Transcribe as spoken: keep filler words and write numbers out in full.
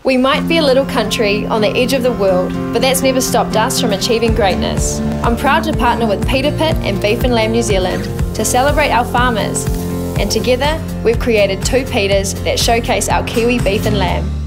We might be a little country on the edge of the world, but that's never stopped us from achieving greatness. I'm proud to partner with Pita Pit and Beef and Lamb New Zealand to celebrate our farmers, and together we've created two pitas that showcase our Kiwi beef and lamb.